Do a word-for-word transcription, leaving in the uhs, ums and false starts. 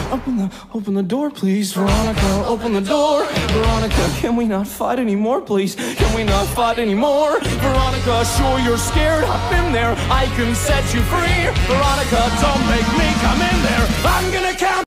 Open the, open the door, please. Veronica, open the door. Veronica, can we not fight anymore, please? Can we not fight anymore? Veronica, sure you're scared. I've been there. I can set you free. Veronica, don't make me come in there. I'm gonna count.